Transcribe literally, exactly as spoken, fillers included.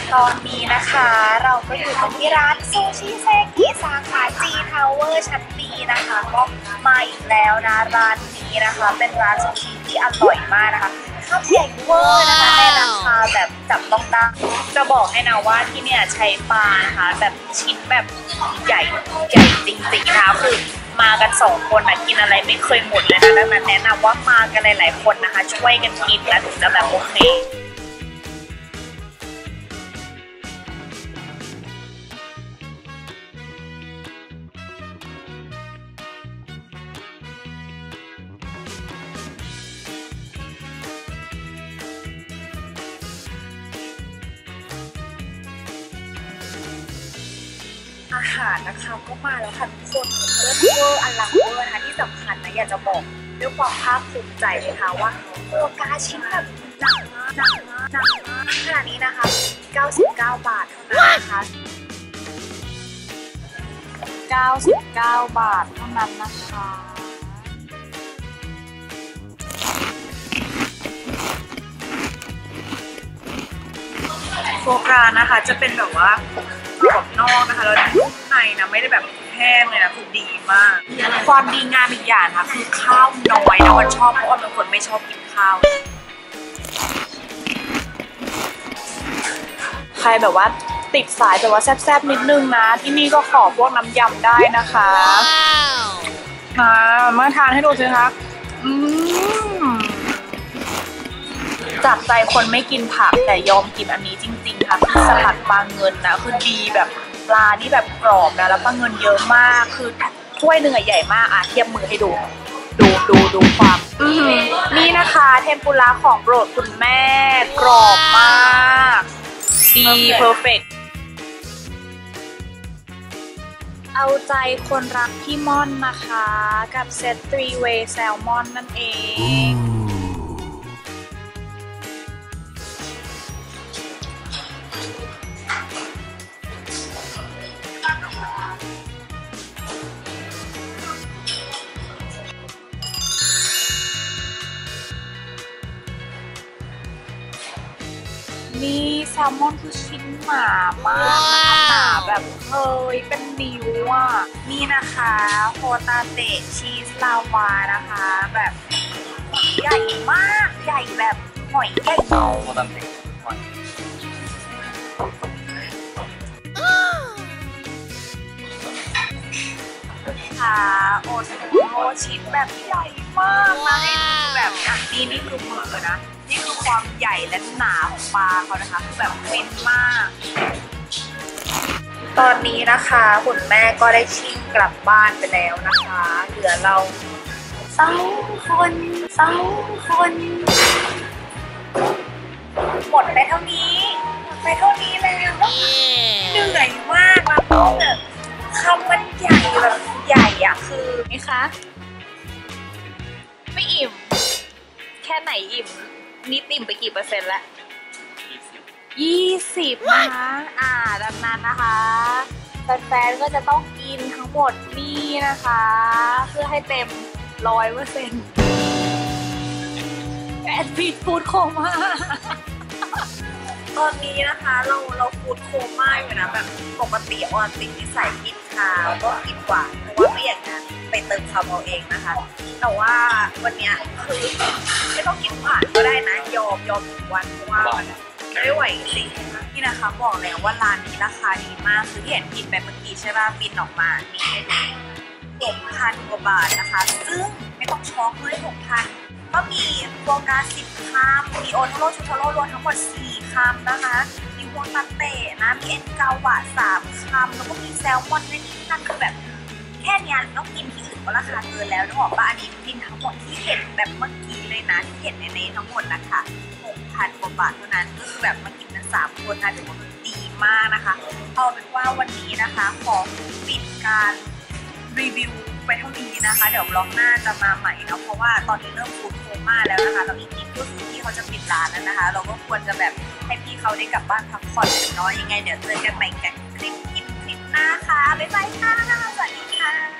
ตอนนี้นะคะเราก็อยู่กันที่ร้านซูชิเซกิสาขาจีทาวเวอร์ชั้นบีนะคะก็มาอีกแล้วนะร้านนี้นะคะเป็นร้านซูชิที่อร่อยมากนะคะข้าวใหญ่เวอร์นะคะในราคาแบบจับต้องได้จะบอกให้นะว่าที่เนี่ยใช้ปลานะคะแบบชิ้นแบบใหญ่ใหญ่จริงๆนะคะคือมากันสองคนนะกินอะไรไม่เคยหมดเลยนะดังนั้นแนะนำว่ามากันหลายๆคนนะคะช่วยกันกินแล้วถึงจะแบบโอเคอาหารนะคะก็มาแล้วค่ะทุกคนเลิศเวอร์อลังเวอร์นะคะที่สำคัญนะอยากจะบอกด้วยความภาคภูมิใจเลยค่ะว่าโอกาชิ้นแบบหนักมากหนักมากหนักมากขนาดนี้นะคะเก้าสิบเก้าบาทเท่านั้นนะคะเก้าสิบเก้าบาทเท่านั้นนะคะโฟกรานะคะจะเป็นแบบว่ากรอบนอกนะคะแล้วในนะไม่ได้แบบแห้งเลยนะคือดีมากความดีงามอีกอย่างค่ะคือข้าวน้อยนะวันชอบเพราะว่าเป็นคนไม่ชอบกินข้าวใครแบบว่าติดสายแต่ว่าแซ่บๆนิดนึงนะที่นี่ก็ขอพวกน้ำยำได้นะคะมามาทานให้ดูสิคะอืมจับใจคนไม่กินผักแต่ยอมกินอันนี้จริงๆค่ะคือสลัดปลาเงินนะคือดีแบบปลานี่แบบกรอบนะแล้วปลาเงินเยอะมากคือถ้วยหนึ่งใหญ่มากอ่ะเทียบมือให้ดูดูดูดูความนี่นะคะเทมปุระของโปรดคุณแม่กรอบมากดีเพอร์เฟกต์เอาใจคนรักพี่ม่อนนะคะกับเซตทรีเวย์แซลมอนนั่นเองนี่แซลมอนคือชิ้นหนามากหนาแบบเฮ้ยเป็นนิ้วอ่ะนี่นะคะโฮตาเตะชีสลาวานะคะแบบใหญ่มากใหญ่แบบหอยใหญ่โฮตาเตะหอยค่ะโอโอชิ้นแบบใหญ่มากนะให้ดูแบบนี้นี่คือมือนะนี่คือความใหญ่และหนาของปลาเขานะคะคือแบบฟินมากตอนนี้นะคะคุณแม่ก็ได้ชิมกลับบ้านไปแล้วนะคะเหลือเราสองคนสองคนหมดไปเท่านี้ไปเท่านี้แล้วเหนื่อยมากแล้วก็แบบคำมันใหญ่แบบใหญ่อะคือนี่คะไม่อิ่มแค่ไหนอิ่มนี่ติ่มไปกี่เปอร์เซ็นต์แล้วยี่สิบนะคะอ่าดังนั้นนะคะแฟนๆก็จะต้องกินทั้งหมดนี่นะคะเพื่อให้เต็มร้อยเปอร์เซ็นต์แอดฟิตฟูดโคม่าตอนนี้นะคะเราเราฟูดโคม่าอยู่นะแบบปกติออนติดนิสัยกินข้าวก็กินหวานเพราะว่าไม่อยากจะไปเติมคาร์โบเองนะคะแต่ว่าวันนี้คือไม่ต้องกินหวานก็ได้นะยอมยอมทุกวันเพราะว่าไม่ไหวจริงๆนี่นะคะบอกแล้วว่าร้านนี้ราคาดีมากคือที่เห็นกินไปเมื่อกี้ใช่ป่ะบินออกมานี่ให้ดูหกพันกว่าบาทนะคะซึ่งไม่ต้องช็อกเลยหกพันก็มีโฟกัสสิบคำมีโอโทโร่ชูโทโร่รวมทั้งหมดสี่คำนะคะมีวงตาเตะนะมีเอ็นเกาหวานสามคำแล้วก็มีแซลมอนในนี้นั่นคือแบบแค่นี้ต้องกินที่อื่นก็ราคาเกินแล้วนึกออกป่ะอันนี้กินทั้งหมดที่เห็นแบบเมื่อกี้เลยนะที่เห็นในนี้ทั้งหมดนะคะหกพันกว่าบาทเท่านั้นก็คือแบบมากินกันสามคนนะถือว่าดีมากนะคะเอาเป็นว่าวันนี้นะคะขอปิดการรีวิวไปเท่านี้นะคะเดี๋ยวบล็อกหน้าจะมาใหม่เนาะเพราะว่าตอนนี้เริ่มฟูดโคม่าแล้วนะคะเราอีกนิดก็คือที่เขาจะปิดร้านแล้วนะคะเราก็ควรจะแบบให้พี่เขาได้กลับบ้านพักผ่อนเนาะยังไงเดี๋ยวเจอกันใหม่กับคลิปกินคลิปหน้าค่ะบ๊ายบายค่ะสวัสดีค่ะ